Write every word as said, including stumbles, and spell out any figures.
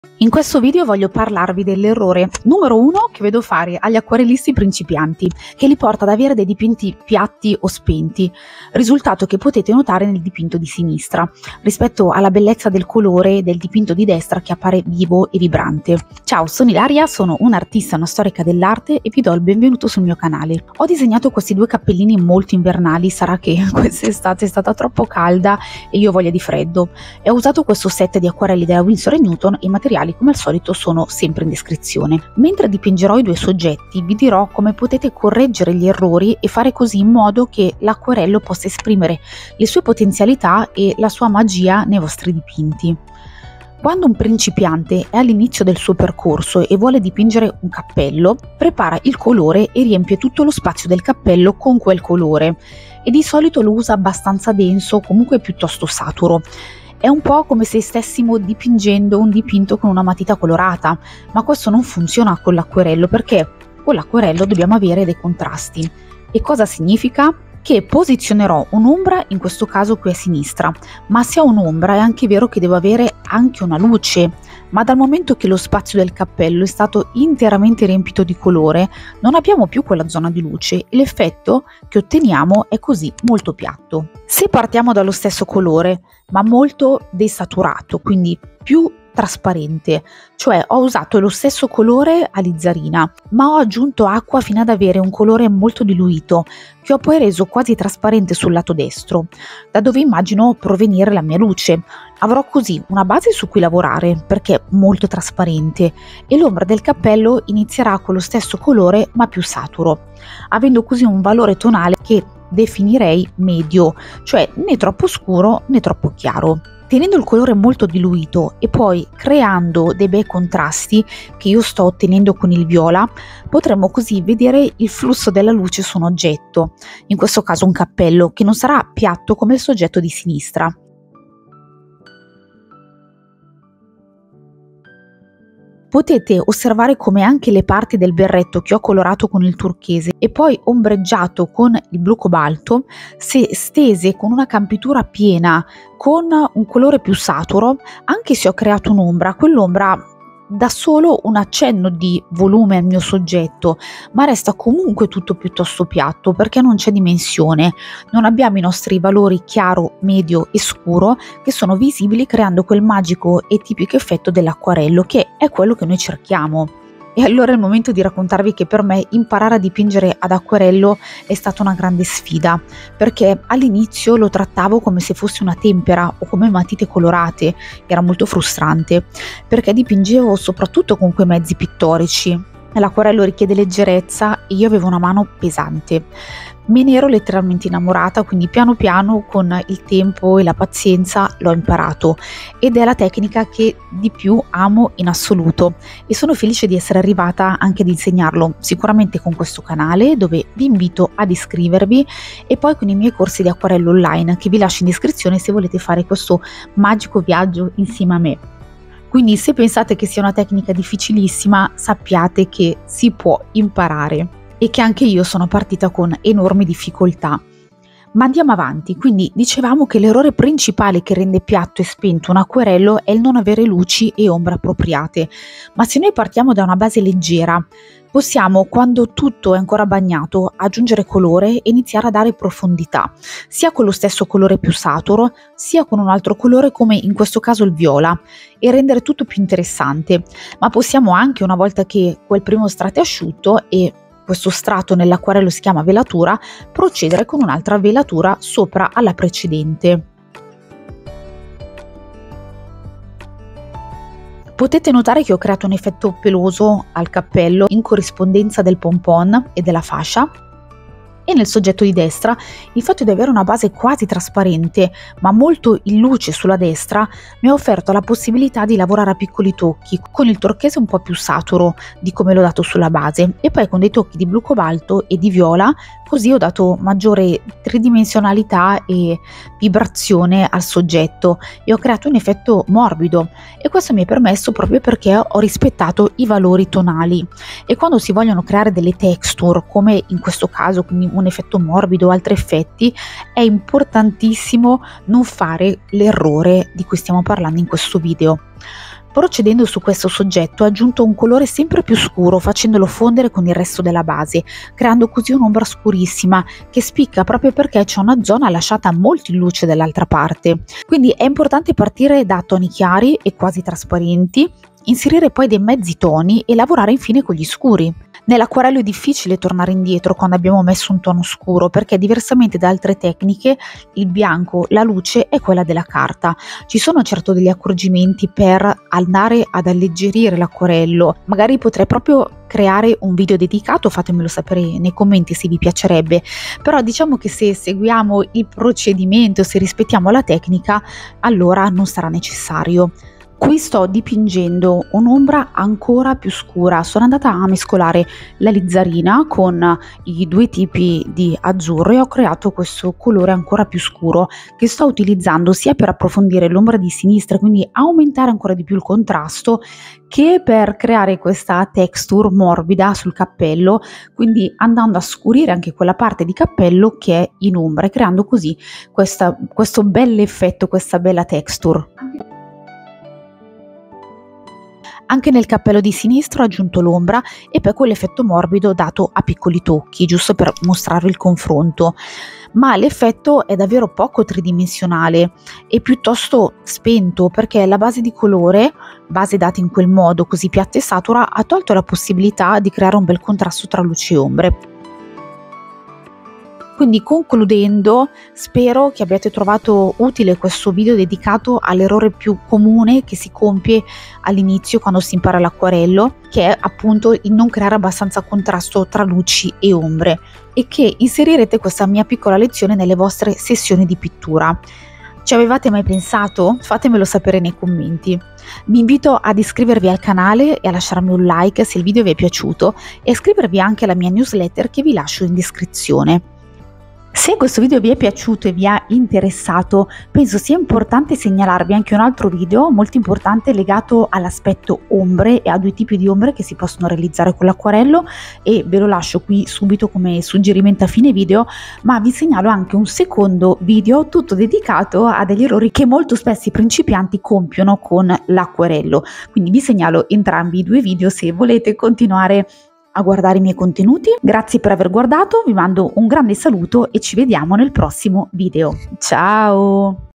In questo video voglio parlarvi dell'errore numero uno che vedo fare agli acquarellisti principianti, che li porta ad avere dei dipinti piatti o spenti, risultato che potete notare nel dipinto di sinistra, rispetto alla bellezza del colore del dipinto di destra che appare vivo e vibrante. Ciao, sono Ilaria, sono un'artista, una storica dell'arte e vi do il benvenuto sul mio canale. Ho disegnato questi due cappellini molto invernali, sarà che quest'estate è stata troppo calda e io ho voglia di freddo, e ho usato questo set di acquarelli della Winsor and Newton e i materiali come al solito sono sempre in descrizione. Mentre dipingerò i due soggetti vi dirò come potete correggere gli errori e fare così in modo che l'acquarello possa esprimere le sue potenzialità e la sua magia nei vostri dipinti. Quando un principiante è all'inizio del suo percorso e vuole dipingere un cappello, prepara il colore e riempie tutto lo spazio del cappello con quel colore e di solito lo usa abbastanza denso, comunque piuttosto saturo. È un po' come se stessimo dipingendo un dipinto con una matita colorata, ma questo non funziona con l'acquerello perché con l'acquerello dobbiamo avere dei contrasti. E cosa significa? Che posizionerò un'ombra, in questo caso qui a sinistra, ma se ho un'ombra è anche vero che devo avere anche una luce, ma dal momento che lo spazio del cappello è stato interamente riempito di colore, non abbiamo più quella zona di luce e l'effetto che otteniamo è così molto piatto. Se partiamo dallo stesso colore, ma molto desaturato, quindi più trasparente, cioè ho usato lo stesso colore alizzarina, ma ho aggiunto acqua fino ad avere un colore molto diluito, che ho poi reso quasi trasparente sul lato destro, da dove immagino provenire la mia luce. Avrò così una base su cui lavorare, perché è molto trasparente, e l'ombra del cappello inizierà con lo stesso colore ma più saturo, avendo così un valore tonale che definirei medio, cioè né troppo scuro né troppo chiaro. Tenendo il colore molto diluito e poi creando dei bei contrasti che io sto ottenendo con il viola, potremo così vedere il flusso della luce su un oggetto, in questo caso un cappello, che non sarà piatto come il soggetto di sinistra. Potete osservare come anche le parti del berretto che ho colorato con il turchese e poi ombreggiato con il blu cobalto, se stese con una campitura piena con un colore più saturo, anche se ho creato un'ombra, quell'ombra dà solo un accenno di volume al mio soggetto, ma resta comunque tutto piuttosto piatto perché non c'è dimensione, non abbiamo i nostri valori chiaro, medio e scuro che sono visibili, creando quel magico e tipico effetto dell'acquarello che è quello che noi cerchiamo. E allora è il momento di raccontarvi che per me imparare a dipingere ad acquarello è stata una grande sfida, perché all'inizio lo trattavo come se fosse una tempera o come matite colorate, era molto frustrante, perché dipingevo soprattutto con quei mezzi pittorici. L'acquarello richiede leggerezza e io avevo una mano pesante. Me ne ero letteralmente innamorata, quindi piano piano con il tempo e la pazienza l'ho imparato ed è la tecnica che di più amo in assoluto e sono felice di essere arrivata anche ad insegnarlo, sicuramente con questo canale dove vi invito ad iscrivervi e poi con i miei corsi di acquarello online che vi lascio in descrizione se volete fare questo magico viaggio insieme a me. Quindi se pensate che sia una tecnica difficilissima, sappiate che si può imparare e che anche io sono partita con enormi difficoltà. Ma andiamo avanti, quindi dicevamo che l'errore principale che rende piatto e spento un acquerello è il non avere luci e ombre appropriate, ma se noi partiamo da una base leggera, possiamo, quando tutto è ancora bagnato, aggiungere colore e iniziare a dare profondità, sia con lo stesso colore più saturo, sia con un altro colore come in questo caso il viola, e rendere tutto più interessante. Ma possiamo anche, una volta che quel primo strato è asciutto e questo strato nell'acquarello si chiama velatura, procedere con un'altra velatura sopra alla precedente. Potete notare che ho creato un effetto peloso al cappello in corrispondenza del pompon e della fascia. E nel soggetto di destra il fatto di avere una base quasi trasparente ma molto in luce sulla destra mi ha offerto la possibilità di lavorare a piccoli tocchi con il turchese un po' più saturo di come l'ho dato sulla base e poi con dei tocchi di blu cobalto e di viola, così ho dato maggiore tridimensionalità e vibrazione al soggetto e ho creato un effetto morbido e questo mi è permesso proprio perché ho rispettato i valori tonali. E quando si vogliono creare delle texture come in questo caso, quindi un effetto morbido o altri effetti, è importantissimo non fare l'errore di cui stiamo parlando in questo video. Procedendo su questo soggetto ho aggiunto un colore sempre più scuro facendolo fondere con il resto della base, creando così un'ombra scurissima che spicca proprio perché c'è una zona lasciata molto in luce dall'altra parte. Quindi è importante partire da toni chiari e quasi trasparenti, inserire poi dei mezzi toni e lavorare infine con gli scuri. Nell'acquarello è difficile tornare indietro quando abbiamo messo un tono scuro perché diversamente da altre tecniche il bianco, la luce è quella della carta. Ci sono certo degli accorgimenti per andare ad alleggerire l'acquarello, magari potrei proprio creare un video dedicato, fatemelo sapere nei commenti se vi piacerebbe, però diciamo che se seguiamo il procedimento, se rispettiamo la tecnica, allora non sarà necessario. Qui sto dipingendo un'ombra ancora più scura, sono andata a mescolare la lizzarina con i due tipi di azzurro e ho creato questo colore ancora più scuro che sto utilizzando sia per approfondire l'ombra di sinistra, quindi aumentare ancora di più il contrasto, che per creare questa texture morbida sul cappello, quindi andando a scurire anche quella parte di cappello che è in ombra e creando così questa, questo bell'effetto, questa bella texture. Anche nel cappello di sinistra ho aggiunto l'ombra e poi quell'effetto morbido dato a piccoli tocchi, giusto per mostrare il confronto, ma l'effetto è davvero poco tridimensionale e piuttosto spento perché la base di colore, base data in quel modo così piatta e satura, ha tolto la possibilità di creare un bel contrasto tra luci e ombre. Quindi concludendo, spero che abbiate trovato utile questo video dedicato all'errore più comune che si compie all'inizio quando si impara l'acquarello, che è appunto il non creare abbastanza contrasto tra luci e ombre, e che inserirete questa mia piccola lezione nelle vostre sessioni di pittura. Ci avevate mai pensato? Fatemelo sapere nei commenti. Vi invito ad iscrivervi al canale e a lasciarmi un like se il video vi è piaciuto e a iscrivervi anche alla mia newsletter che vi lascio in descrizione. Se questo video vi è piaciuto e vi ha interessato, penso sia importante segnalarvi anche un altro video molto importante legato all'aspetto ombre e a due tipi di ombre che si possono realizzare con l'acquarello, e ve lo lascio qui subito come suggerimento a fine video, ma vi segnalo anche un secondo video tutto dedicato a degli errori che molto spesso i principianti compiono con l'acquarello. Quindi vi segnalo entrambi i due video se volete continuare a guardare i miei contenuti. Grazie per aver guardato, vi mando un grande saluto e ci vediamo nel prossimo video. Ciao!